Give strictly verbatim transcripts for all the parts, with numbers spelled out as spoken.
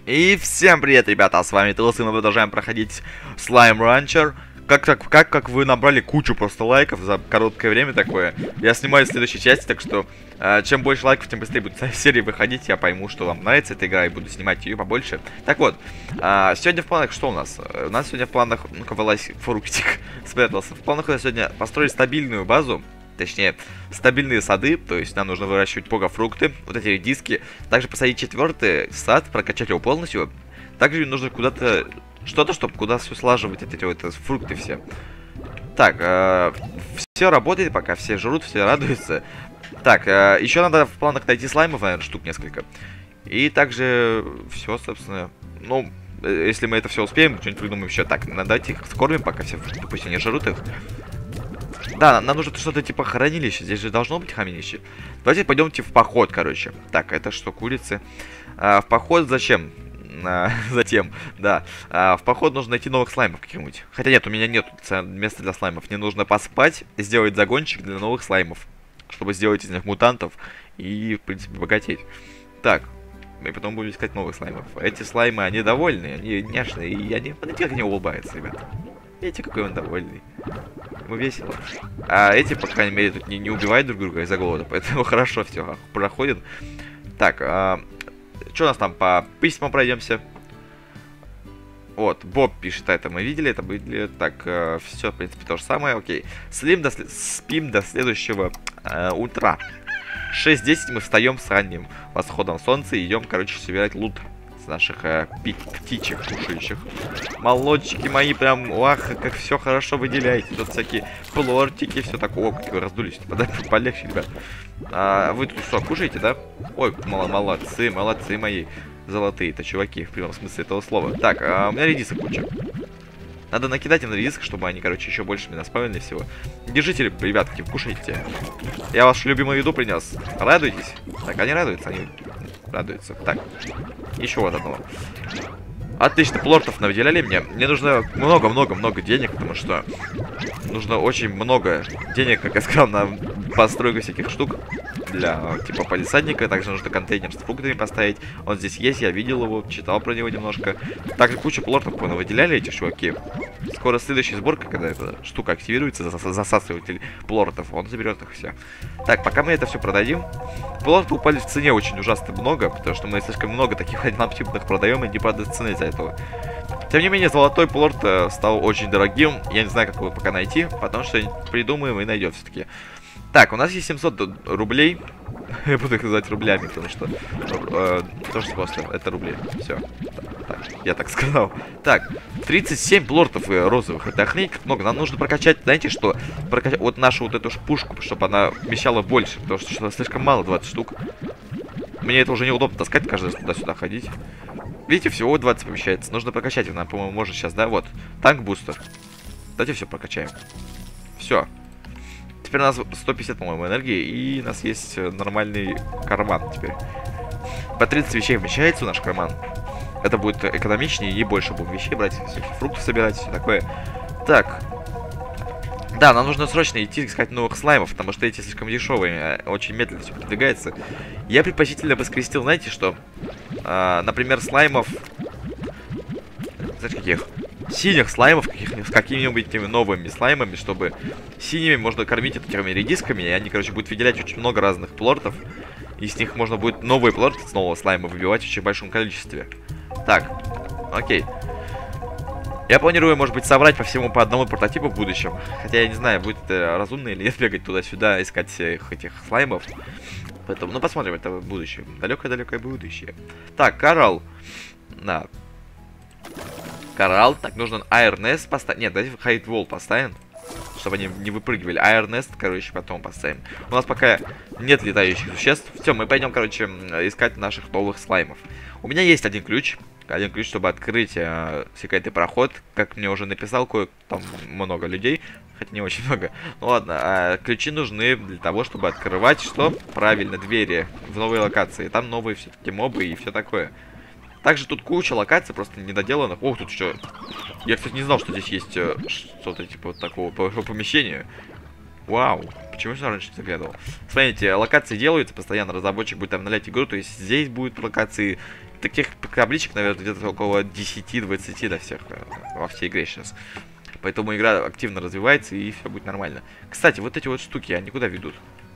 И всем привет, ребята, с вами Тылс, и мы продолжаем проходить Slime Rancher. Как, как, как, как вы набрали кучу просто лайков за короткое время такое. Я снимаю следующей части, так что э, чем больше лайков, тем быстрее будет серии выходить. Я пойму, что вам нравится эта игра, и буду снимать ее побольше. Так вот, э, сегодня в планах что у нас? У нас сегодня в планах, ну-ка, вылазь, фруктик, спрятался. В планах у нас сегодня построить стабильную базу. Точнее, стабильные сады, то есть нам нужно выращивать пога-фрукты, вот эти редиски. Также посадить четвертый сад, прокачать его полностью. Также нужно куда-то, что-то, чтобы куда все слаживать, эти вот эти фрукты все. Так, э, все работает пока, все жрут, все радуются. Так, э, еще надо в планах найти слаймов, наверное, штук несколько. И также все, собственно, ну, если мы это все успеем, что-нибудь придумаем еще. Так, надо их скормим, пока все фрукты, пусть они жрут их. Да, нам нужно что-то типа хранилище. Здесь же должно быть хранилище. Давайте пойдемте в поход, короче. Так, это что, курицы? А, в поход зачем? А, затем, да. А, в поход нужно найти новых слаймов каких-нибудь. Хотя нет, у меня нет места для слаймов. Мне нужно поспать, сделать загончик для новых слаймов. Чтобы сделать из них мутантов и, в принципе, богатеть. Так, мы потом будем искать новых слаймов. Эти слаймы, они довольны, они няшные. И они, смотрите, как они улыбаются, ребята. Видите, какой он довольный. Ему весело. А эти, по крайней мере, тут не, не убивают друг друга из-за голода. Поэтому хорошо все проходит. Так, а, что у нас там по письмам пройдемся? Вот, Боб пишет, это мы видели, это были. Так, а, все, в принципе, то же самое. Окей. Слим до, спим до следующего а, утра. шесть десять мы встаем с ранним восходом солнца и идем, короче, собирать лут с наших э, птичек кушающих. Молодчики мои, прям, ах, как все хорошо выделяете. Тут всякие плортики, все такое. О, как вы раздулись. Полегче, ребят. А, вы тут что, кушаете, да? Ой, мол молодцы, молодцы мои. Золотые-то чуваки, в прямом смысле этого слова. Так, а у меня редисок куча. Надо накидать им на редисок, чтобы они, короче, еще больше меня наспавнили всего. Держите, ребятки, кушайте. Я вашу любимую еду принес. Радуйтесь? Так, они радуются, они радуются. Так, еще вот одного. Отлично, плортов навыделяли мне. Мне нужно много-много-много денег, потому что нужно очень много денег, как я сказал, на постройку всяких штук. Для, типа, палисадника. Также нужно контейнер с фруктами поставить. Он здесь есть, я видел его, читал про него немножко. Также кучу плортов выделяли эти чуваки. Скоро следующая сборка, когда эта штука активируется, засасыватель плортов, он заберет их все. Так, пока мы это все продадим. Плорты упали в цене очень ужасно много, потому что мы слишком много таких однотипных продаем и не падает цены из-за этого. Тем не менее, золотой плорт стал очень дорогим. Я не знаю, как его пока найти, потому что придумаем и найдем все-таки. Так, у нас есть семьсот рублей. Я буду их называть рублями, потому что э, тоже просто это рубли. Все. Так, так, я так сказал. Так, тридцать семь плортов розовых. Это охренеть как много. Нам нужно прокачать, знаете что? Прокачать вот нашу вот эту пушку, чтобы она вмещала больше. Потому что что-то слишком мало, двадцать штук. Мне это уже неудобно таскать, каждый раз туда-сюда ходить. Видите, всего двадцать помещается. Нужно прокачать его, нам, по-моему, можно сейчас, да? Вот. Танк бустер. Давайте все прокачаем. Все. Теперь у нас сто пятьдесят, по-моему, энергии, и у нас есть нормальный карман теперь. По тридцать вещей вмещается в наш карман. Это будет экономичнее, и больше будем вещей брать, всякие фрукты собирать, все такое. Так. Да, нам нужно срочно идти искать новых слаймов, потому что эти слишком дешевые, очень медленно все продвигается. Я предпочтительно бы скрестил, знаете что? А, например, слаймов... Знаете, каких? Синих слаймов, каких с какими-нибудь этими новыми слаймами, чтобы синими можно кормить этими редисками, и они, короче, будут выделять очень много разных плортов, и с них можно будет новые плорты с нового слайма выбивать в очень большом количестве. Так, окей. Я планирую, может быть, собрать по всему по одному прототипу в будущем, хотя я не знаю, будет это разумно или нет, бегать туда-сюда, искать всех этих слаймов. Поэтому, ну, посмотрим, это в будущем. Далекое-далекое будущее. Так, коралл. Да. Коралл, так, нужно Iron Nest поставить. Нет, давайте Hide Wall поставим, чтобы они не выпрыгивали. Iron Nest, короче, потом поставим. У нас пока нет летающих существ. Все, мы пойдем, короче, искать наших новых слаймов. У меня есть один ключ. Один ключ, чтобы открыть э, секретный проход. Как мне уже написал кое там много людей. Хотя не очень много. Ну ладно, а ключи нужны для того, чтобы открывать, что? Правильно, двери в новые локации. Там новые все-таки мобы и все такое. Также тут куча локаций просто недоделанных. Ох, тут что? Я, кстати, не знал, что здесь есть э, что-то типа вот такого помещения. Вау, почему я раньше не заглядывал? Смотрите, локации делаются постоянно, разработчик будет обновлять игру, то есть здесь будут локации, таких табличек, наверное, где-то около десяти-двадцати на всех, во всей игре сейчас. Поэтому игра активно развивается, и все будет нормально. Кстати, вот эти вот штуки, они куда ведут?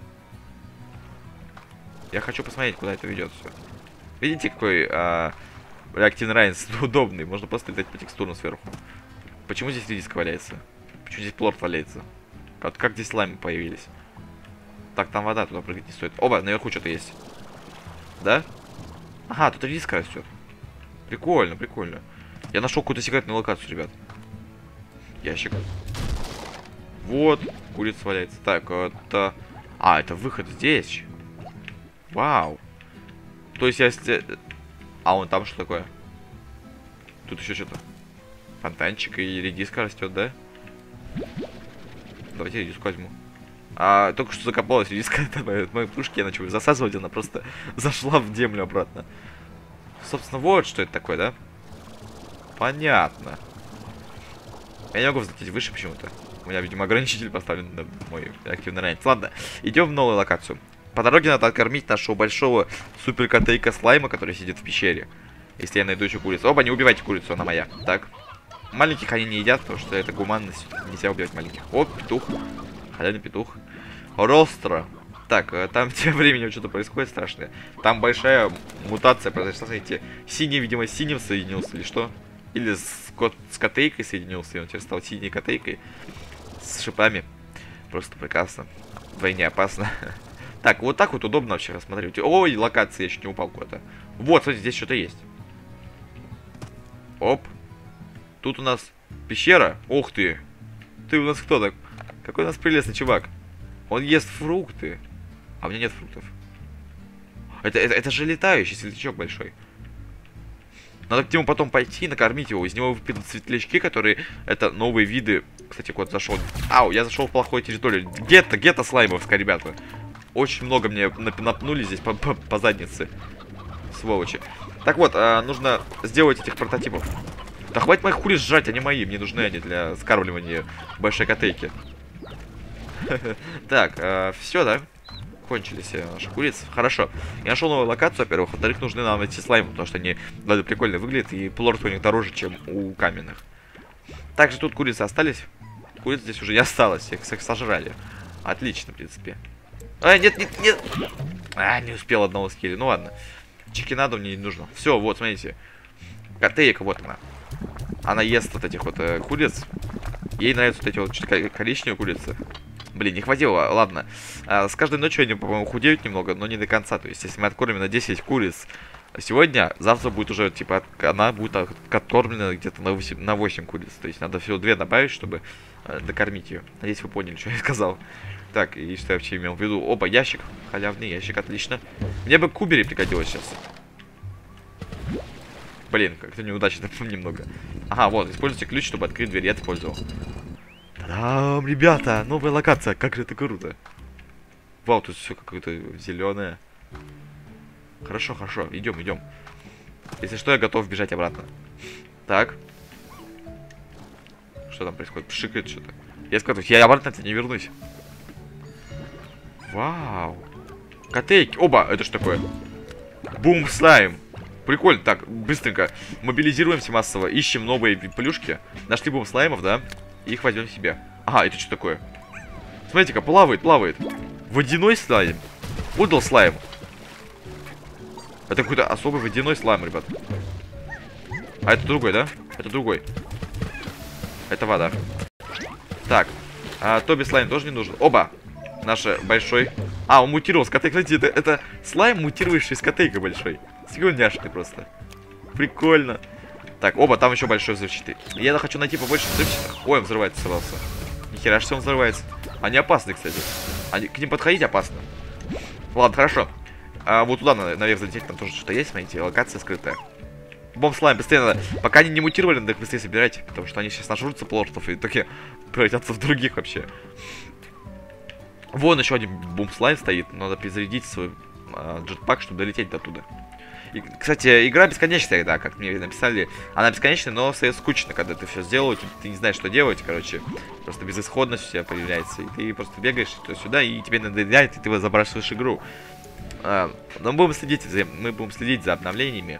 Я хочу посмотреть, куда это ведет все. Видите, какой а, реактивный ранец удобный? Можно просто летать по текстурам сверху. Почему здесь редиска валяется? Почему здесь плорт валяется? Как, как здесь слаймы появились? Так, там вода, туда прыгать не стоит. Оба, наверху что-то есть. Да? Ага, тут редиска растет. Прикольно, прикольно. Я нашел какую-то секретную локацию, ребят. Ящик. Вот, курица валяется. Так, это... А, это выход здесь. Вау. То есть, если... А, вон там что такое? Тут еще что-то. Фонтанчик и редиска растет, да? Давайте редиску возьму. А, только что закопалась редиска от моей пушки, я начал засасывать, она просто зашла в землю обратно. Собственно, вот что это такое, да? Понятно. Я не могу взлететь выше почему-то. У меня, видимо, ограничитель поставлен на мой активный ранец. Ладно, идем в новую локацию. По дороге надо откормить нашего большого суперкотейка слайма, который сидит в пещере. Если я найду еще курицу. Оба, не убивайте курицу, она моя. Так. Маленьких они не едят, потому что это гуманность. Нельзя убивать маленьких. О, петух. Халявный петух. Ростро. Так, там тем временем что-то происходит страшное. Там большая мутация произошла. Смотрите, синий, видимо, с синим соединился или что? Или с, кот, с котейкой соединился, и он теперь стал синей котейкой. С шипами. Просто прекрасно. Вдвойне опасно. Так, вот так вот удобно вообще рассмотреть. Ой, локация, я чуть не упал куда-то. Вот, смотрите, здесь что-то есть. Оп. Тут у нас пещера. Ух ты. Ты у нас кто так? Какой у нас прелестный чувак. Он ест фрукты. А у меня нет фруктов. Это, это, это же летающий светлячок большой. Надо к нему потом пойти и накормить его. Из него выпадут светлячки, которые... Это новые виды. Кстати, кот зашел. Ау, я зашел в плохую территорию. Гетто, гетто слаймовская, ребята. Очень много мне напнули здесь по, по, по заднице. Сволочи. Так вот, а, нужно сделать этих прототипов. Да хватит моих куриц сжать, они мои. Мне нужны они для скармливания большой котейки. Так, все, да? Кончились наши курицы. Хорошо. Я нашел новую локацию, во-первых. Во-вторых, нужны нам эти слаймы, потому что они, да, прикольно выглядят, и плорт у них дороже, чем у каменных. Также тут курицы остались. Куриц здесь уже не осталось, их всех сожрали. Отлично, в принципе. А, нет, нет, нет. А, не успел одного скилли. Ну ладно. Чикинадо мне не нужно. Все, вот, смотрите. Котейка, вот она. Она ест вот этих вот э, куриц. Ей нравятся вот эти вот коричневые курицы. Блин, не хватило, ладно. А, с каждой ночью они, по-моему, худеют немного, но не до конца. То есть, если мы откормим на десять куриц сегодня, завтра будет уже, типа, она будет откормлена где-то на восемь, на восемь куриц. То есть, надо всего две добавить, чтобы э, докормить ее. Надеюсь, вы поняли, что я сказал. Так, и что я вообще имел в виду? Опа, ящик. Халявный ящик, отлично. Мне бы кубери пригодилось сейчас. Блин, как-то неудачно немного. Ага, вот, используйте ключ, чтобы открыть дверь. Я это использовал. Та-дам, ребята, новая локация. Как же это круто. Вау, тут все какое-то зеленое. Хорошо, хорошо, идем, идем. Если что, я готов бежать обратно. Так. Что там происходит? Пшикает что-то. Я скажу, я обратно не вернусь. Вау. Котейки. Оба, это что такое? Бум слайм. Прикольно. Так, быстренько мобилизируемся массово. Ищем новые плюшки. Нашли бум слаймов, да? И их возьмем себе. Ага, это что такое? Смотрите-ка, плавает, плавает. Водяной слайм. Удал слайм. Это какой-то особый водяной слайм, ребят. А это другой, да? Это другой. Это вода. Так. А, Тоби слайм тоже не нужен. Оба. Наш большой... А, он мутировал с котейкой. Смотрите, это, это слайм, мутировавший с котейкой большой. Слюняшный просто. Прикольно. Так, оба, там еще большой взрывчатый. Я хочу найти побольше взрывчатых. Ой, он взрывается, собрался. Нихера, что он взрывается. Они опасны, кстати. Они, к ним подходить опасно. Ладно, хорошо. А, вот туда надо, наверх залететь, там тоже что-то есть, смотрите, локация скрытая. Бомб слайм, быстрее надо. Пока они не мутировали, надо их быстрее собирать. Потому что они сейчас нажрутся плортов и такие превратятся в других вообще. Вон еще один бум слайм стоит. Надо перезарядить свой а, джетпак, чтобы долететь до туда. И, кстати, игра бесконечная, да, как мне написали. Она бесконечная, но стоит скучно, когда ты все сделал, ты, ты не знаешь, что делать, короче. Просто безысходность у тебя появляется. И ты просто бегаешь туда-сюда, и тебе надоедает, и ты забрасываешь игру. А, но мы будем следить за, мы будем следить за обновлениями.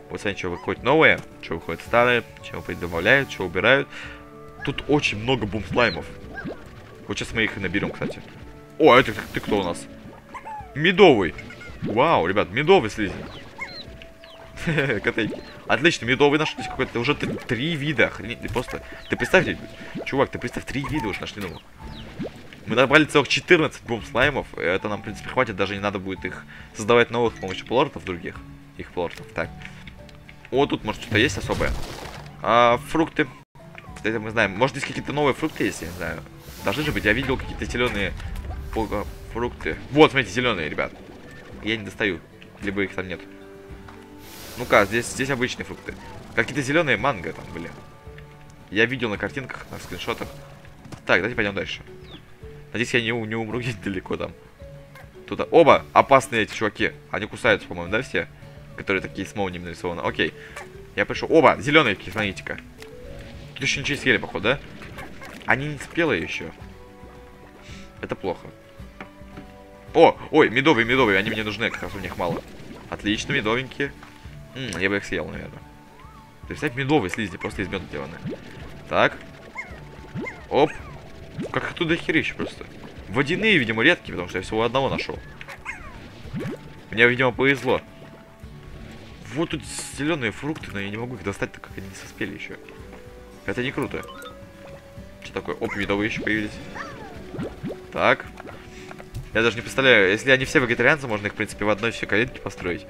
Вот смотрите, что выходит новое, что выходит старое, чего добавляют, что убирают. Тут очень много бум-слаймов. Вот сейчас мы их и наберем, кстати. О, это ты, ты кто у нас? Медовый. Вау, ребят, медовый слизень. Котейки. Отлично, медовый нашлись какой-то. Уже три вида. Охренеть, ты просто... Ты представь, чувак, ты представь, три вида уж нашли. Ну. Мы набрали целых четырнадцать бум-слаймов. Это нам, в принципе, хватит. Даже не надо будет их создавать новых с помощью плортов других. Их плортов. Так. О, тут, может, что-то есть особое. А, фрукты. Кстати, мы знаем. Может, здесь какие-то новые фрукты есть, я не знаю. Должны же быть. Я видел какие-то зеленые фрукты. Вот, смотрите, зеленые, ребят. Я не достаю. Либо их там нет. Ну-ка, здесь, здесь обычные фрукты. Какие-то зеленые манго там были. Я видел на картинках, на скриншотах. Так, давайте пойдем дальше. Надеюсь, я не, не умру где-то далеко там. Тут оба опасные эти чуваки. Они кусаются, по-моему, да, все? Которые такие с молниями нарисованы. Окей. Я пришел. Оба, зеленые какие, смотрите-ка. Тут еще ничего не съели, походу, да? Они не спелые еще. Это плохо. О, ой, медовые, медовые, они мне нужны, как раз у них мало. Отлично, медовенькие. М -м, я бы их съел, наверное. Представь, медовые слизни, просто из меда сделаны. Так. Оп. Как их туда херища просто. Водяные, видимо, редкие, потому что я всего одного нашел. Мне, видимо, повезло. Вот тут зеленые фрукты, но я не могу их достать, так как они не соспели еще. Это не круто. Что такое? Оп, медовые еще появились. Так. Я даже не представляю, если они все вегетарианцы, можно их, в принципе, в одной все калитке построить.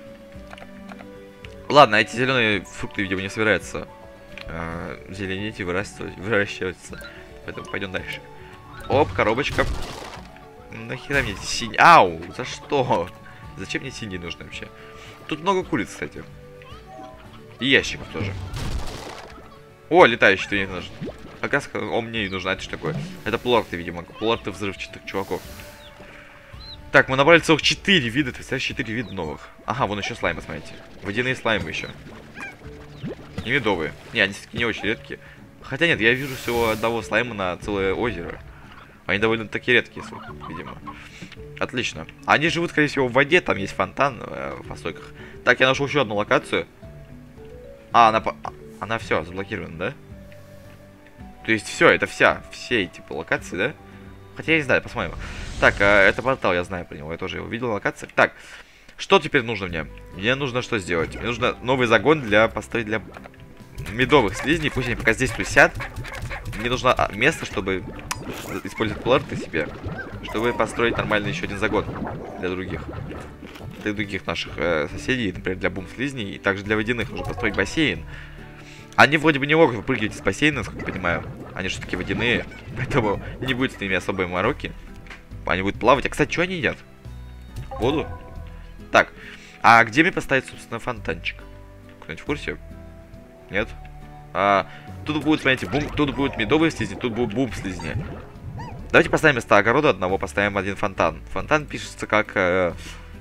Ладно, эти зеленые фрукты, видимо, не собираются э, зеленеть и выращивать, выращиваться. Поэтому пойдем дальше. Оп, коробочка. Нахера мне эти синие? Ау, за что? Зачем мне синие нужны вообще? Тут много куриц, кстати. И ящиков тоже. О, летающий ты не нужен. Оказывается, он мне и нужен. А это что такое? Это плорты, видимо. Плорты взрывчатых чуваков. Так, мы набрали целых четыре вида. Ты представляешь, четыре вида новых. Ага, вон еще слаймы, смотрите. Водяные слаймы еще. И медовые. Не, они все-таки не очень редкие. Хотя нет, я вижу всего одного слайма на целое озеро. Они довольно-таки редкие, видимо. Отлично. Они живут, скорее всего, в воде. Там есть фонтан э, в посойках. Так, я нашел еще одну локацию. А, она... Она все, заблокирована, да? То есть все, это вся. Все эти типа, локации, да? Хотя я не знаю, посмотрим. Так, э, это портал, я знаю про него. Я тоже его видел в локациях. Так, что теперь нужно мне? Мне нужно что сделать? Мне нужно новый загон для построить для медовых слизней. Пусть они пока здесь тусят. Мне нужно место, чтобы использовать плорты себе. Чтобы построить нормальный еще один загон для других. Для других наших э, соседей. Например, для бум-слизней. И также для водяных нужно построить бассейн. Они вроде бы не могут выпрыгивать из бассейна, насколько я понимаю. Они же таки водяные. Поэтому не будет с ними особой мороки. Они будут плавать. А, кстати, что они едят? Воду? Так. А где мне поставить, собственно, фонтанчик? Кто-нибудь в курсе? Нет? А, тут будет, смотрите, бум, тут будут медовые слизни, тут будут бум-слизни. Давайте поставим вместо огорода одного, поставим один фонтан. Фонтан пишется как... Э,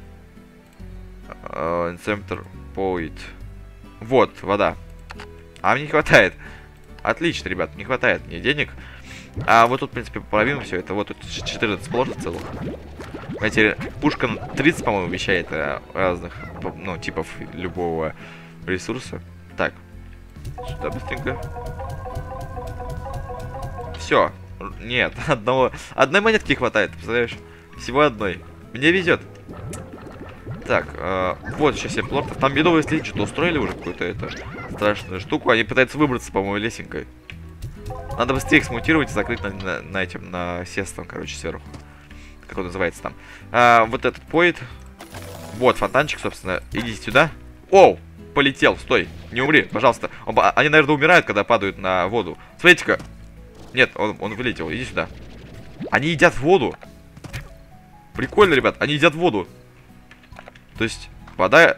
э, Center Point. Вот, вода. А мне не хватает. Отлично, ребят, не хватает мне денег. А вот тут, в принципе, половину все это. Вот тут четырнадцать плотов целых. Знаете, пушка тридцать, по-моему, вещает разных, ну, типов любого ресурса. Так. Сюда быстренько. Все. Нет, одного... Одной монетки хватает, представляешь? Всего одной. Мне везет. Так, э, вот сейчас я плортов. Там медовые слизни что-то устроили уже какую-то это страшную штуку. Они пытаются выбраться, по-моему, лесенкой. Надо быстрее их смутировать и закрыть на, на, на этим, на сестом, короче, сверху. Как он называется там. А, вот этот поет. Вот, фонтанчик, собственно. Идите сюда. Оу! Полетел, стой. Не умри, пожалуйста. Он, они, наверное, умирают, когда падают на воду. Смотрите-ка. Нет, он, он вылетел. Иди сюда. Они едят воду. Прикольно, ребят. Они едят воду. То есть, вода...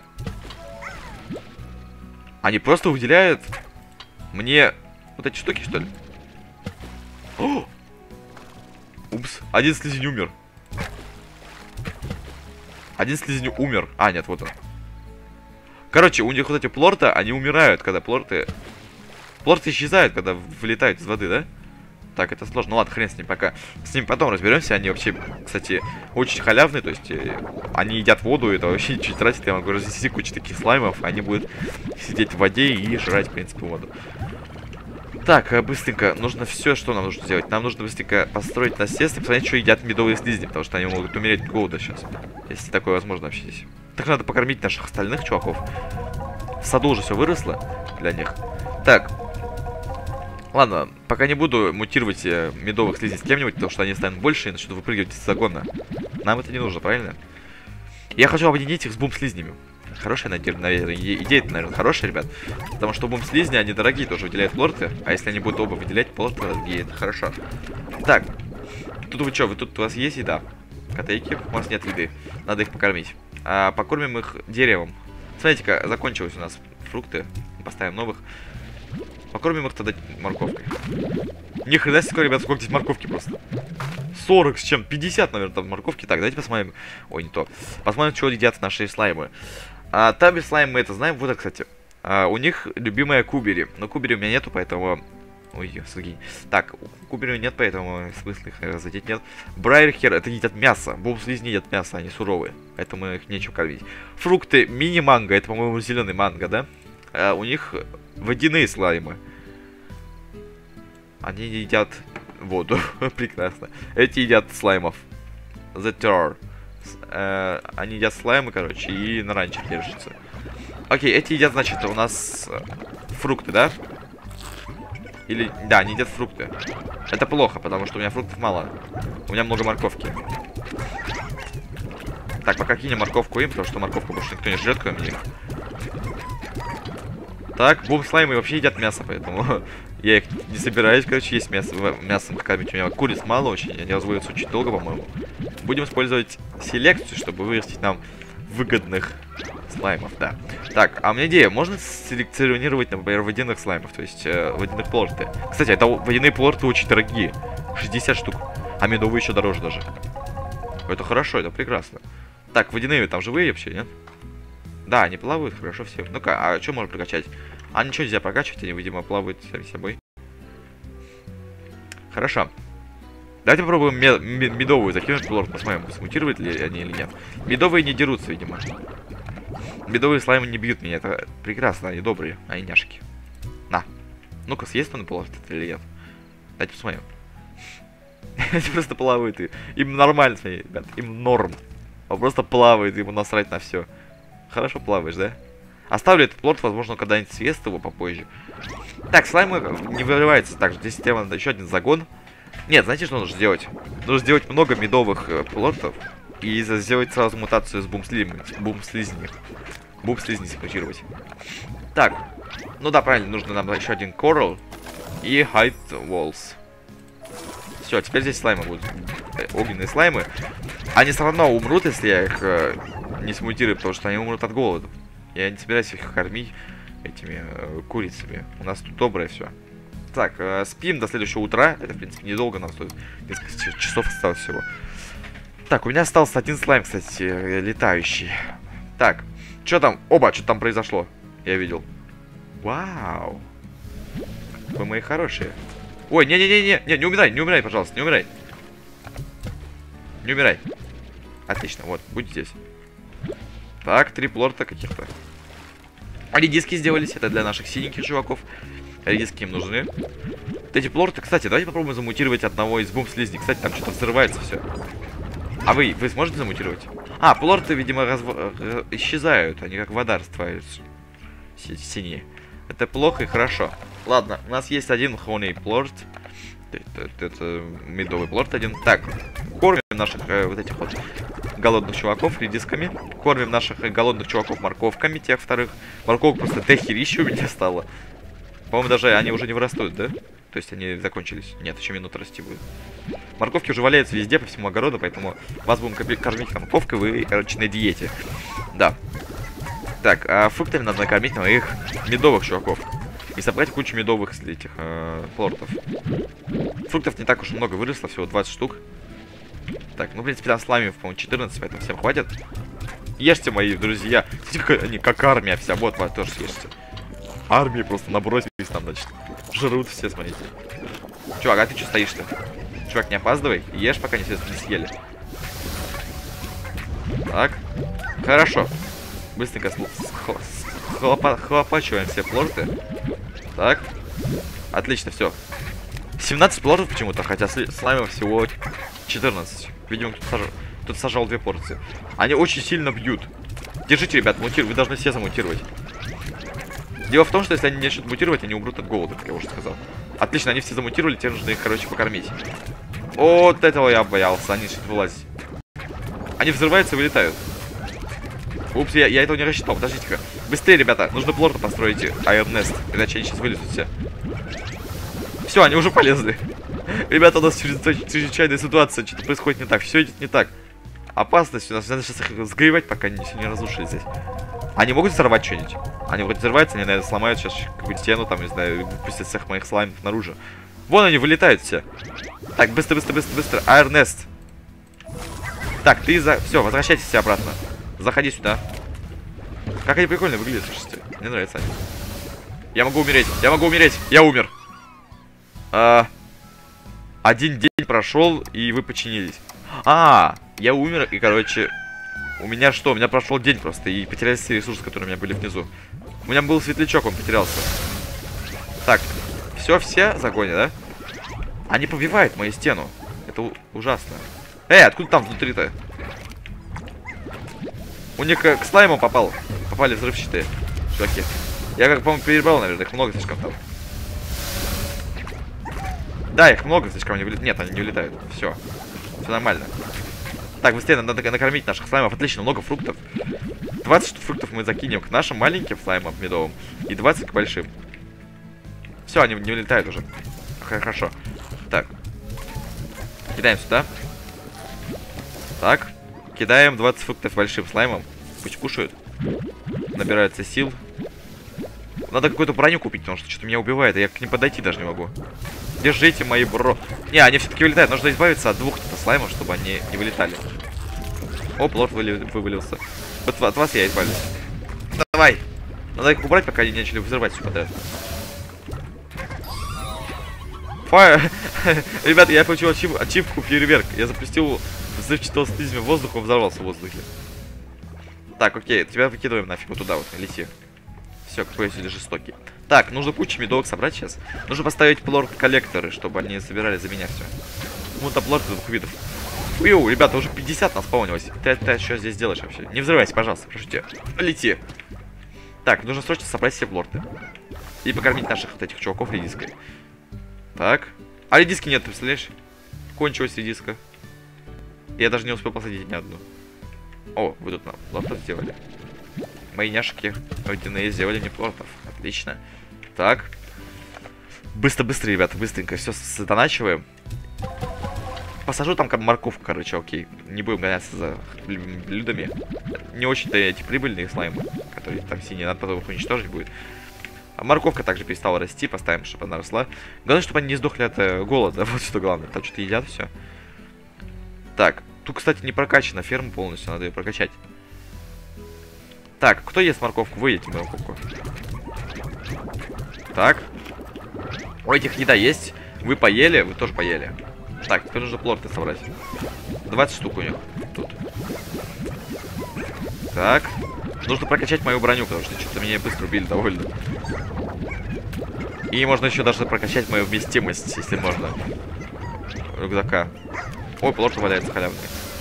Они просто выделяют мне вот эти штуки, что ли? О! Упс. Один слизень умер. Один слизень умер. А, нет, вот он. Короче, у них вот эти плорты, они умирают, когда плорты... Плорты исчезают, когда вылетают из воды, да? Так, это сложно. Ну ладно, хрен с ним пока. С ним потом разберемся. Они вообще, кстати, очень халявные. То есть, э, они едят воду, это вообще чуть тратит. Я могу разнести кучу таких слаймов. Они будут сидеть в воде и жрать, в принципе, воду. Так, быстренько. Нужно все, что нам нужно сделать. Нам нужно быстренько построить насест и посмотреть, что едят медовые слизни. Потому что они могут умереть от голода сейчас. Если такое возможно вообще здесь. Так, надо покормить наших остальных чуваков. В саду уже все выросло для них. Так. Ладно, пока не буду мутировать э, медовых слизней с кем-нибудь, потому что они станут больше и начнут выпрыгивать из загона. Нам это не нужно, правильно? Я хочу объединить их с бум-слизнями. Хорошая, наверное, идея, наверное, хорошая, ребят. Потому что бум-слизни, они дорогие, тоже выделяют плорты. А если они будут оба выделять плорты дорогие, это хорошо. Так, тут вы что, вы тут у вас есть еда? Котейки, у вас нет еды. Надо их покормить. А, покормим их деревом. Смотрите-ка, закончились у нас фрукты. Поставим новых. Покормим их тогда морковкой. Ни хрена себе, ребят, сколько здесь морковки просто. сорок с чем? пятьдесят, наверное, там морковки. Так, давайте посмотрим. Ой, не то. Посмотрим, что едят наши слаймы. А, там без слаймы мы это знаем. Вот это, кстати. А, у них любимая кубери. Но кубери у меня нету, поэтому... Ой, сгинь. Так, кубери нет, поэтому смысла их разодеть нет. Брайерхер, это едят мясо. Бум-слизни едят мясо, они суровые. Поэтому их нечего кормить. Фрукты, мини-манго. Это, по-моему, зеленый манго, да? А, у них... водяные слаймы. Они едят воду. Прекрасно. Эти едят слаймов. The Tur. Э, они едят слаймы, короче, и на ранче держатся. Окей, эти едят, значит, у нас фрукты, да? Или... Да, они едят фрукты. Это плохо, потому что у меня фруктов мало. У меня много морковки. Так, пока кинем морковку им, потому что морковку больше никто не жрет, кроме них. Так, бум-слаймы вообще едят мясо, поэтому я их не собираюсь, короче, есть мясо, мясом кормить. У меня куриц мало очень, они разводятся очень долго, по-моему. Будем использовать селекцию, чтобы вырастить нам выгодных слаймов, да. Так, а у меня идея, можно селекционировать, например, водяных слаймов, то есть э, водяных плорты. Кстати, это водяные плорты очень дорогие, шестьдесят штук, а медовые еще дороже даже. Это хорошо, это прекрасно. Так, водяные там живые вообще, нет? Да, они плавают, хорошо все. Ну-ка, а что можно прокачать? А ничего нельзя прокачивать, они, видимо, плавают сами собой. Хорошо. Давайте попробуем мед медовую закинуть плорт, посмотрим, смутируют ли они или нет. Медовые не дерутся, видимо. Медовые слаймы не бьют меня, это прекрасно, они добрые, они няшки. На. Ну-ка, съест он плорт или нет? Давайте посмотрим. Эти просто плавают, и им нормально, смотри, ребят, им норм. Он просто плавает, ему насрать на все. Хорошо плаваешь, да? Оставлю этот плорт, возможно, когда-нибудь съест его попозже. Так, слаймы не вырывается. Так, здесь тема еще один загон. Нет, знаете, что нужно сделать? Нужно сделать много медовых э, плортов и сделать сразу мутацию с бум-слизнями. Бум-слизни. Бум-слизни смутировать. Так, ну да, правильно, нужно нам еще один Coral и Hide Walls. Все, теперь здесь слаймы будут. Огненные слаймы. Они все равно умрут, если я их э, не смутирую, потому что они умрут от голода. Я не собираюсь их кормить этими э, курицами. У нас тут доброе все. Так, э, спим до следующего утра. Это, в принципе, недолго нам стоит. Несколько часов осталось всего. Так, у меня остался один слайм, кстати, э, летающий. Так, что там? Оба, что там произошло? Я видел. Вау. Вы мои хорошие. Ой, не-не-не-не, не, не умирай, не умирай, пожалуйста, не умирай. Не умирай. Отлично, вот, будь здесь. Так, три плорта каких-то. Редиски сделались, это для наших синеньких чуваков. Редиски им нужны. Вот эти плорты, кстати, давайте попробуем замутировать одного из бум-слизней. Кстати, там что-то взрывается все. А вы, вы сможете замутировать? А, плорты, видимо, разв... исчезают, они как вода растворяются. Синие. Это плохо и хорошо. Ладно, у нас есть один honey плорт. Это, это, это медовый плорт один. Так, кормим наших э, вот этих вот голодных чуваков редисками. Кормим наших э, голодных чуваков морковками, тех вторых. Морковок просто дохерища у меня стало. По-моему, даже они уже не вырастут, да? То есть они закончились. Нет, еще минута расти будет. Морковки уже валяются везде, по всему огороду, поэтому вас будем кормить морковкой, вы, короче, на диете. Да. Так, а фруктами надо накормить моих медовых чуваков. И собрать кучу медовых этих э, плортов. Фруктов не так уж и много выросло, всего двадцать штук. Так, ну, в принципе, там слаймов, по-моему, четырнадцать, поэтому всем хватит. Ешьте, мои друзья. Смотрите, они как армия вся. Вот, вот, тоже съешьте. Армии просто набросились там, значит. Жрут все, смотрите. Чувак, а ты что стоишь-то? Чувак, не опаздывай. Ешь, пока не все не съели. Так. Хорошо. Быстренько хлопа хлопачиваем все плорты. Так. Отлично, все. семнадцать плортов почему-то, хотя слаймов всего четырнадцать. Видимо, тут сажал, тут сажал две порции. Они очень сильно бьют. Держите, ребят, мутир, вы должны все замутировать. Дело в том, что если они не начнут мутировать, они умрут от голода, как я уже сказал. Отлично, они все замутировали, теперь нужно их, короче, покормить. Вот этого я боялся, они начнут вылазить. Они взрываются и вылетают. Упс, я, я этого не рассчитал, подождите-ка. Быстрее, ребята, нужно плорта построить Iron Nest, иначе они сейчас вылезут все. Все, они уже полезли. Ребята, у нас чрезвычайная ситуация, что-то происходит не так, все идет не так. Опасность, у нас надо сейчас их сгревать, пока они все не разрушили здесь. Они могут взорвать что-нибудь? Они вроде взрываются, они, наверное, сломают сейчас какую-то стену, там, не знаю, выпустят всех моих слаймов наружу. Вон они вылетают все. Так, быстро, быстро, быстро, быстро. Iron Nest. Так, ты за... Все, возвращайтесь все обратно. Заходи сюда. Как они прикольно выглядят, слушайте. Мне нравятся они. Я могу умереть, я могу умереть. Я умер. А... Один день прошел, и вы починились. А, я умер, и, короче... У меня что? У меня прошел день просто, и потерялись все ресурсы, которые у меня были внизу. У меня был светлячок, он потерялся. Так, все, все загонят, да? Они побивают мою стену. Это ужасно. Эй, откуда там внутри-то? У них к слайму попал. Попали взрывчатые чуваки. Я, как, по-моему, перебрал, наверное, их много слишком там. Да, их много слишком, они вылетают. Нет, они не вылетают. Все. Все нормально. Так, быстрее, надо накормить наших слаймов. Отлично, много фруктов. двадцать фруктов мы закинем к нашим маленьким слаймам медовым. И двадцать к большим. Все, они не вылетают уже. Хорошо. Так. Кидаем сюда. Так. Кидаем двадцать фруктов большим слаймом. Пусть кушают. Набираются сил. Надо какую-то броню купить, потому что что-то меня убивает. А я к ним подойти даже не могу. Держите мои бро. Не, они все-таки вылетают. Нужно избавиться от двух слаймов, чтобы они не вылетали. О, плот вывалился. Вот от вас я избавлюсь. Давай. Надо их убрать, пока они не начали взрывать все подряд. Фаер. Ребята, я получил ачив... ачивку фейерверк. Я запустил взрывчатого слизня в воздух, он взорвался в воздухе. Так, окей, тебя выкидываем нафиг вот туда вот, лети. Все, какой я сегодня жестокий. Так, нужно кучу медовок собрать сейчас. Нужно поставить плорт-коллекторы, чтобы они собирали за меня все. Вот плорты двух видов. Уйоу, ребята, уже пятьдесят наспаунилось. Ты, ты что здесь делаешь вообще? Не взрывайся, пожалуйста, прошу тебя. Лети. Так, нужно срочно собрать все плорты. И покормить наших вот этих чуваков редиской. Так. А редиски нет, ты представляешь? Кончилась редиска. Я даже не успел посадить ни одну. О, вы тут нам плортов сделали. Мои няшки водяные сделали мне плортов. Отлично. Так. Быстро-быстро, ребята, быстренько все задоначиваем. Посажу там как морковку, короче, окей. Не будем гоняться за блюдами. Не очень-то эти прибыльные слаймы, которые там синие, надо потом их уничтожить будет. А морковка также перестала расти, поставим, чтобы она росла. Главное, чтобы они не сдохли от э, голода, вот что главное. Там что-то едят, все. Так, тут, кстати, не прокачана ферма полностью, надо ее прокачать. Так, кто ест морковку? Вы едите морковку. Так. У этих еда есть. Вы поели, вы тоже поели. Так, теперь нужно плорты собрать. двадцать штук у них тут. Так. Нужно прокачать мою броню, потому что что-то меня быстро убили довольно. И можно еще даже прокачать мою вместимость, если можно. Рюкзака. Ой, плорт валяется халявный.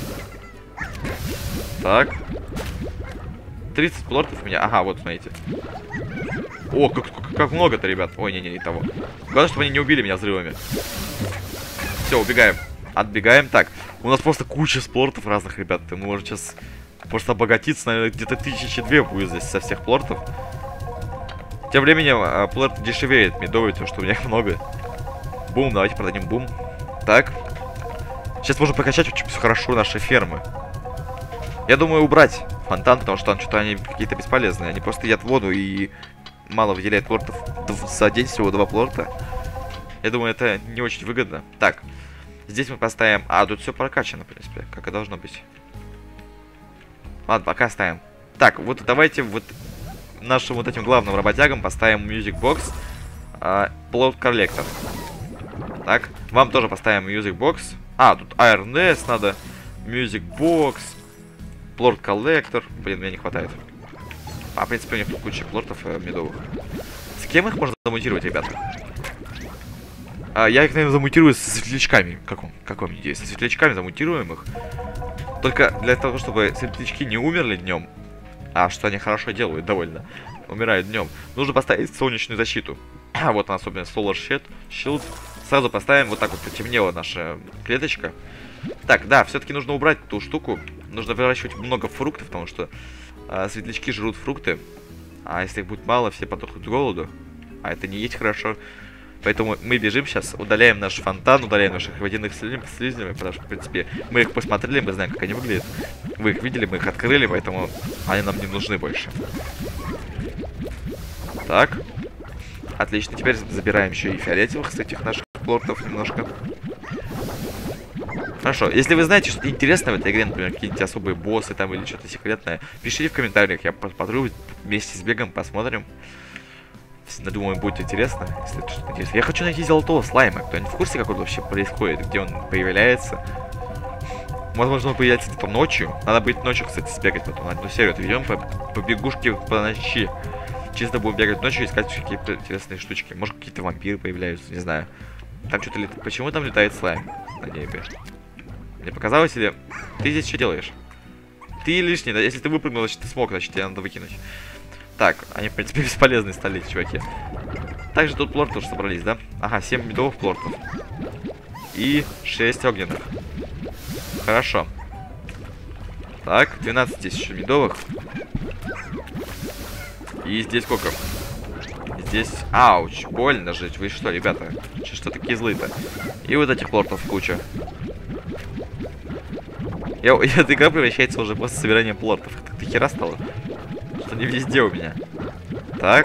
Так. тридцать плортов у меня. Ага, вот, смотрите. О, как, как, как много-то, ребят. Ой, не-не, не того. Главное, чтобы они не убили меня взрывами. Все, убегаем. Отбегаем. Так, у нас просто куча сплортов разных, ребят. Мы можем сейчас просто обогатиться. Наверное, где-то тысячи две будет здесь со всех плортов. Тем временем а, плорт дешевеет медовый, потому что у меня их много. Бум, давайте продадим бум. Так. Сейчас можем прокачать очень хорошо наши фермы. Я думаю убрать фонтан, потому что там что-то они какие-то бесполезные. Они просто едят воду и мало выделяют плортов. За день всего два плорта. Я думаю, это не очень выгодно. Так, здесь мы поставим... А, тут все прокачано, в принципе, как и должно быть. Ладно, пока ставим. Так, вот давайте вот нашим вот этим главным работягам поставим Music Box, а, Plot Collector. Так, вам тоже поставим Music Box. А, тут Iron Nest надо. Music Box. Plort Collector. Блин, мне не хватает. А, в принципе, у них тут куча плортов э, медовых. С кем их можно замутировать, ребята? А, я их, наверное, замутирую со светлячками. Как вам, как вам идея? Со светлячками замутируем их. Только для того, чтобы светлячки не умерли днем, а что они хорошо делают довольно, умирают днем, нужно поставить солнечную защиту. А вот она, особенно Solar Shield. Shield. Сразу поставим, вот так вот потемнела наша клеточка. Так, да, все-таки нужно убрать ту штуку. Нужно выращивать много фруктов, потому что а, светлячки жрут фрукты. А если их будет мало, все подохнут с голоду. А это не есть хорошо. Поэтому мы бежим сейчас, удаляем наш фонтан, удаляем наших водяных слизней, потому что, в принципе, мы их посмотрели, мы знаем, как они выглядят. Вы их видели, мы их открыли, поэтому они нам не нужны больше. Так. Отлично, теперь забираем еще и фиолетовых с этих наших плортов немножко. Хорошо, если вы знаете что-то интересное в этой игре, например, какие-нибудь особые боссы там или что-то секретное, пишите в комментариях, я посмотрю вместе с Бегом, посмотрим. Думаю, будет интересно, если это что-то интересное. Я хочу найти золотого слайма. Кто-нибудь в курсе, как он вообще происходит, где он появляется? Возможно, он появляется где-то ночью. Надо будет ночью, кстати, сбегать потом. Ну, серию отведем по, по бегушке по ночи. Чисто будем бегать ночью, искать какие-то интересные штучки. Может, какие-то вампиры появляются, не знаю. Там что-то летает. Почему там летает слайм на небе? Мне показалось, или... Ты здесь что делаешь? Ты лишний, да? Если ты выпрыгнул, значит, ты смог, значит, тебе надо выкинуть. Так, они, в принципе, бесполезные стали, чуваки. Также тут плорты тоже собрались, да? Ага, семь медовых плортов. И шесть огненных. Хорошо. Так, двенадцать здесь еще медовых. И здесь сколько? Здесь... Ауч, больно жить. Вы что, ребята? Что такие злые-то? И вот этих плортов куча. Я, эта игра превращается уже просто в собирание плортов. Так до хера стало. Что не везде у меня. Так.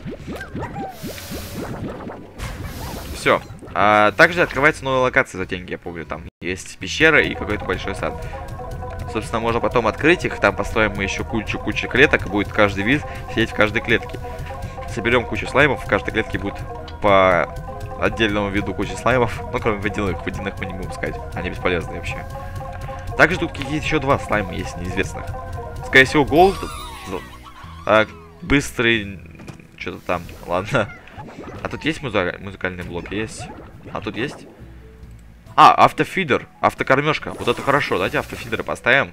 Все. А, также открывается новая локация за деньги, я помню. Там есть пещера и какой-то большой сад. Собственно, можно потом открыть их. Там построим мы еще кучу-кучу клеток. И будет каждый вид сидеть в каждой клетке. Соберем кучу слаймов. В каждой клетке будет по отдельному виду куча слаймов. Ну, кроме водяных. Водяных мы не будем искать. Они бесполезные вообще. Также тут какие-то еще два слайма есть неизвестных. Скорее всего, голд. А, быстрый. Что-то там. Ладно. А тут есть музыка... музыкальный блок? Есть. А тут есть? А, автофидер. Автокормежка. Вот это хорошо. Давайте автофидеры поставим.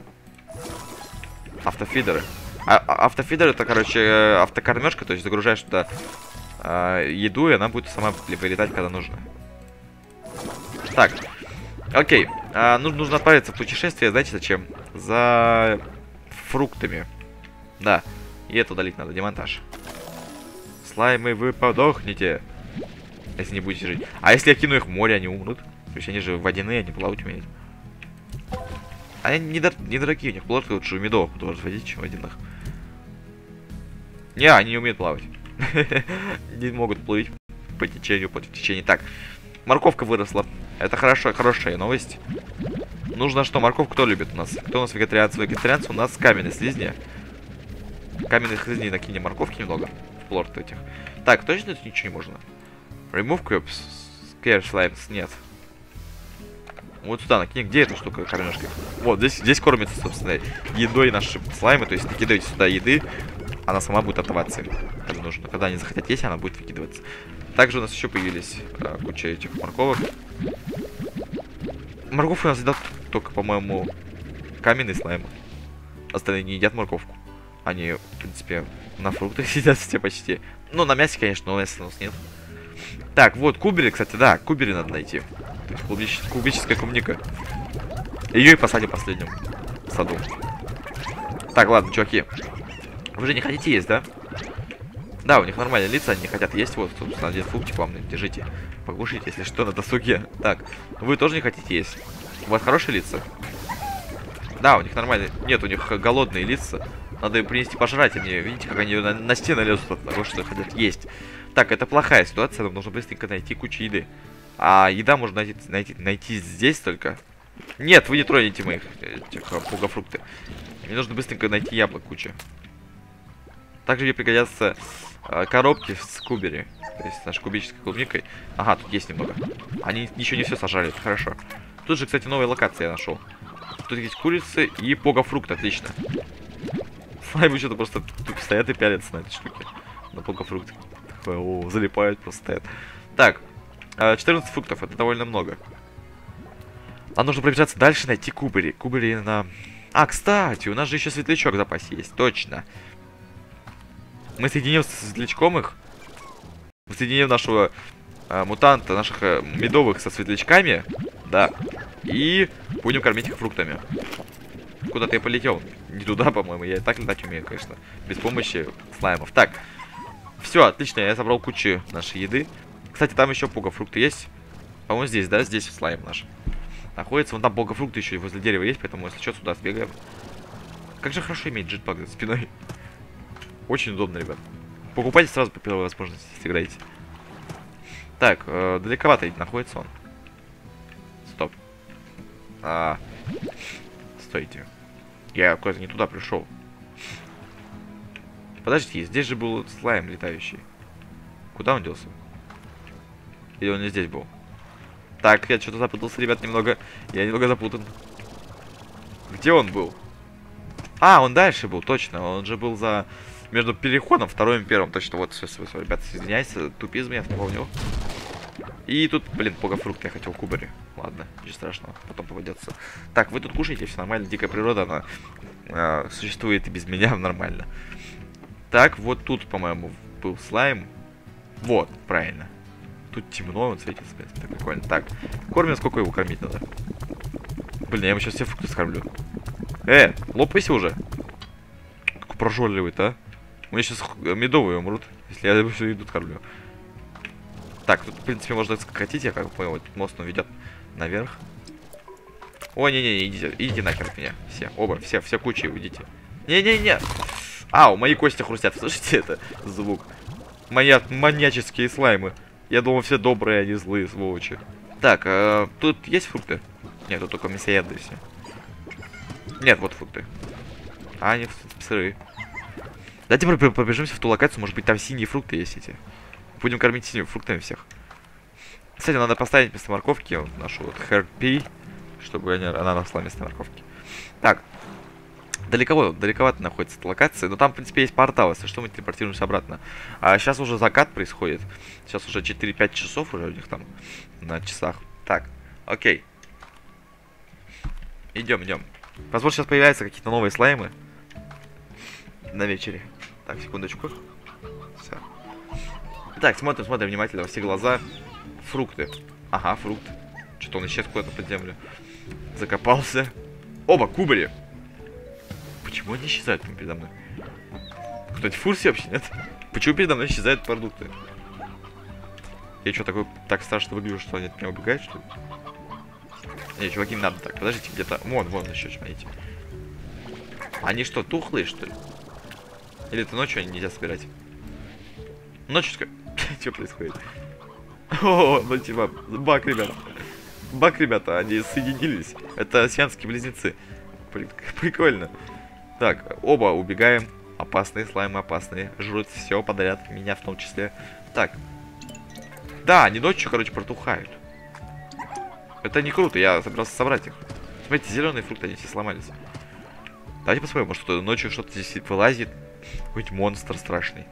Автофидеры. А, а, автофидер это, короче, автокормежка. То есть загружаешь туда а, еду, и она будет сама вылетать, когда нужно. Так. Окей. А, ну, нужно отправиться в путешествие. Знаете зачем? За фруктами. Да. И это удалить надо. Демонтаж. Слаймы, вы подохнете. Если не будете жить. А если я кину их в море, они умрут. То есть они же водяные, они плавать умеют. Они недорогие, у них плотки лучше у медовых буду разводить, чем водяных. Не, они не умеют плавать. Не могут плыть по течению, по течению. Так, морковка выросла. Это хорошо, хорошая новость. Нужно что? Морковку кто любит у нас? Кто у нас вегетарианцы? Вегетарианцы у нас каменные слизни. Каменных слизней накинем морковки немного. В плорт этих. Так, точно это ничего не можно? Remove cubes. Scare slimes. Нет. Вот сюда накинем. Где эта штука кормежка? Вот, здесь, здесь кормится, собственно, едой наши слаймы. То есть накидываете сюда еды, она сама будет оставаться, когда нужно. Когда они захотят есть, она будет выкидываться. Также у нас еще появились а, куча этих морковок. Морковку у нас едят только, по-моему, каменные слаймы. Остальные не едят морковку. Они, в принципе, на фруктах сидят все почти. Ну, на мясе, конечно, но мяса у нас нет. Так, вот, кубери, кстати, да, кубери надо найти. То есть клубнич... клубническая клубника. Ее и посадим в последнем саду. Так, ладно, чуваки. Вы же не хотите есть, да? Да, у них нормальные лица, они не хотят есть. Вот, собственно, один фруктик вам, держите. Покушайте, если что, на досуге. Так, вы тоже не хотите есть? У вас хорошие лица? Да, у них нормальные. Нет, у них голодные лица. Надо им принести пожрать, они, видите, как они на, на стены лезут от того, что хотят есть. Так, это плохая ситуация, нам нужно быстренько найти кучу еды. А еда можно найти, найти, найти здесь только. Нет, вы не тронете моих этих пугафрукты. Мне нужно быстренько найти яблок кучу. Также мне пригодятся э, коробки с кубери. То есть с нашей кубической клубникой. Ага, тут есть немного. Они еще не все сажали, это хорошо. Тут же, кстати, новая локация я нашел. Тут есть курицы и пога-фрукт, отлично. Слаймы что-то просто тут стоят и пялятся на этой штуке. На пога-фрукт. О, залипают, просто стоят. Так, четырнадцать фруктов, это довольно много. Нам нужно пробежаться дальше, найти кубари. Кубари на... А, кстати, у нас же еще светлячок в запасе есть, точно. Мы соединим с светлячком их. Мы соединим нашего а, мутанта, наших а, медовых со светлячками. Да. И будем кормить их фруктами. Куда-то я полетел. Не туда, по-моему. Я и так летать умею, конечно. Без помощи слаймов. Так. Все, отлично. Я собрал кучу нашей еды. Кстати, там еще пога-фрукты есть. По-моему, здесь, да? Здесь слайм наш находится. Вон там пога-фрукты еще возле дерева есть. Поэтому, если что, сюда сбегаем. Как же хорошо иметь джетпак за спиной. Очень удобно, ребят. Покупайте сразу по первой возможности, если играете. Так, э, далековато находится он. Стоп. А, стойте. Я куда-то не туда пришел. Подождите, здесь же был слайм летающий. Куда он делся? Или он не здесь был? Так, я что-то запутался, ребят, немного. Я немного запутан. Где он был? А, он дальше был, точно. Он же был за... Между переходом вторым и первым. Точно, вот, все, все, все, ребят, извиняюсь, тупизм, я вспомнил. И тут, блин, пога-фрукт, я хотел кубари. Ладно, ничего страшного, потом поведется. Так, вы тут кушаете, все нормально, дикая природа, она э, существует и без меня нормально. Так, вот тут, по-моему, был слайм. Вот, правильно. Тут темно, он светится, так прикольно. Так, кормим, сколько его кормить надо? Блин, я ему сейчас все фрукты скормлю. Э, лопайся уже. Как прожорливый, а? У меня сейчас медовые умрут, если я все идут кормлю. Так, тут, в принципе, можно скатить, я как понял, этот мост он ведет наверх. Ой, не-не-не, идите, идите нахер от меня. Все, оба, все, все кучей уйдите. Не-не-не. Ау, мои кости хрустят, слышите это звук? Мои маньяческие слаймы. Я думал, все добрые, они злые, сволочи. Так, э, тут есть фрукты? Нет, тут только мясоеды все. Нет, вот фрукты. А, они сырые. Давайте пробежимся в ту локацию, может быть там синие фрукты есть эти. Будем кормить синими фруктами всех. Кстати, надо поставить вместо морковки вот нашу вот Хэрпи, чтобы они, она росла вместо морковки. Так, далеко, далековато находится эта локация, но там, в принципе, есть портал, если что, мы телепортируемся обратно. А сейчас уже закат происходит. Сейчас уже четыре-пять часов уже у них там на часах. Так, окей. Идем, идем. Возможно, сейчас появляются какие-то новые слаймы на вечере. Так, секундочку. Все. Так, смотрим, смотрим внимательно во все глаза. Фрукты. Ага, фрукт. Что-то он исчез куда-то под землю. Закопался. Оба, кубари. Почему они исчезают передо мной? Кто-нибудь в курсе вообще, нет? Почему передо мной исчезают продукты? Я что, такой так страшно выгляжу, что они от меня убегают, что ли? Не, чуваки, не надо так. Подождите, где-то... Вон, вон еще, смотрите. Они что, тухлые, что ли? Или это ночью они нельзя собирать? Ночью... Что происходит? О, ну типа, баг, ребята. Баг, ребята, они соединились. Это сиамские близнецы. Прикольно. Так, оба убегаем. Опасные слаймы, опасные. Жрут все подряд, меня в том числе. Так. Да, они ночью, короче, протухают. Это не круто, я собирался собрать их. Смотрите, зеленые фрукты, они все сломались. Давайте посмотрим, может что ночью что-то здесь вылазит. Какой-нибудь монстр страшный.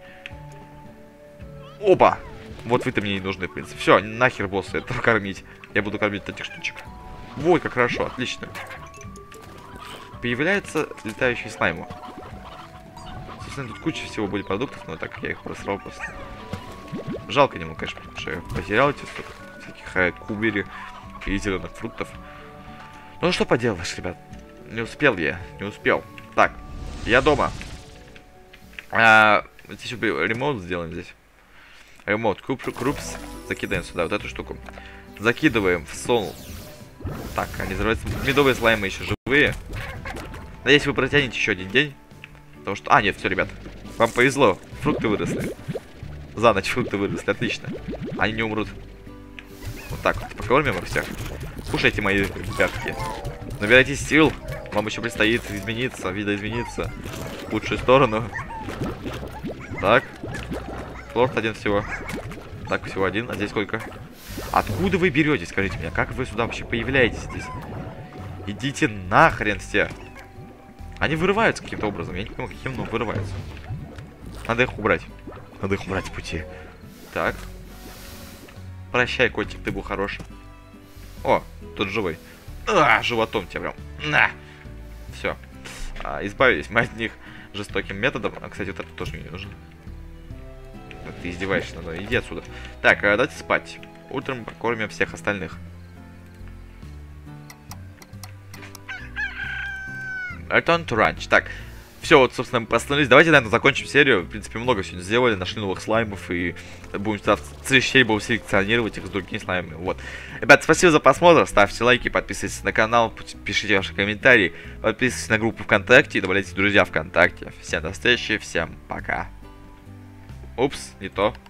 Опа! Вот вы-то мне не нужны, в принципе. Все, нахер босса этого кормить. Я буду кормить этих штучек. Вот, как хорошо, отлично. Появляются летающие слаймы. Собственно, тут куча всего будет продуктов, но так как я их просрал просто. Жалко немного, конечно, потому что я потерял эти столько всяких э, кубери и зеленых фруктов. Ну что поделаешь, ребят. Не успел я, не успел. Так, я дома. А, здесь ремонт сделаем здесь. Ремонт, крупс. Закидаем сюда вот эту штуку. Закидываем в сон. Так, они взрываются. Медовые слаймы еще живые. Надеюсь, вы протянете еще один день. Потому что... А, нет, все, ребят. Вам повезло. Фрукты выросли. За ночь фрукты выросли. Отлично. Они не умрут. Вот так вот. Покормим их всех. Кушайте, мои ребятки. Набирайтесь сил. Вам еще предстоит измениться. Видоизмениться. В лучшую сторону. Так. Лорд один всего. Так, всего один. А здесь сколько? Откуда вы берете, скажите мне? Как вы сюда вообще появляетесь здесь? Идите нахрен все. Они вырываются каким-то образом. Я не понимаю, каким, но вырываются. Надо их убрать. Надо их убрать с пути. Так. Прощай, котик, ты был хорош. О, тут живой. А, животом тебя прям. На. Все. А, избавились мы от них жестоким методом. А, кстати, вот это тоже мне не нужно. Ты издеваешься надо. Иди отсюда. Так, а, давайте спать. Утром покормим всех остальных. Return to Ranch. Так, все, вот, собственно, мы проснулись. Давайте, наверное, закончим серию. В принципе, много сегодня сделали. Нашли новых слаймов. И будем в следующей серии будем селекционировать их с другими слаймами. Вот. Ребят, спасибо за просмотр. Ставьте лайки, подписывайтесь на канал, пишите ваши комментарии. Подписывайтесь на группу ВКонтакте и добавляйте друзья ВКонтакте. Всем до встречи, всем пока. Упс, не то.